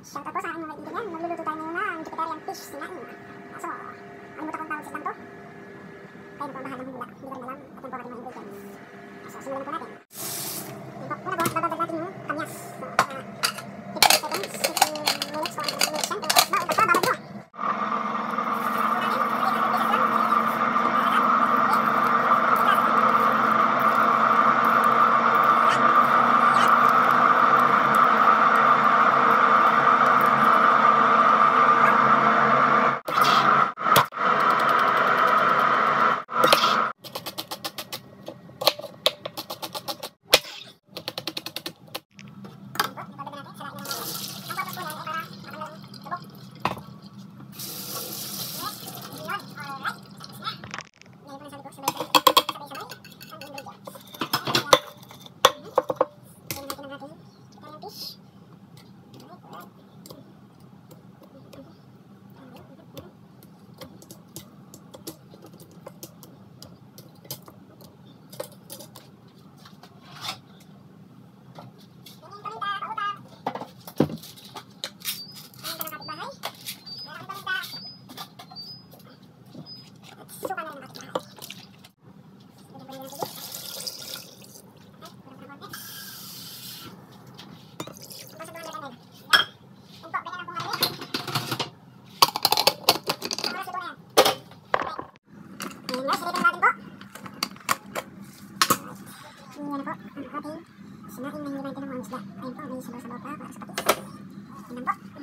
Shoutout po sa aking mga kaibigan. Magluluto tayo ngayon ng Jupiterian fish sinaing. So, ano mo kung tawag silang to? Kayo po ang bahalang hula. Hindi ko rin alam. At yan po ating mga ingredients. So, simulan po natin. Yan po. Una po, babadag natin yung kamyas. So, 15 seconds, 15 minutes po ang minutes yan. Kung oras ba o basta babad mo. Yan po, ang ating sinaing na hindi natin ng mga isda. Ayun po, may sabaw-sabaw pa para sa patis. Yan po.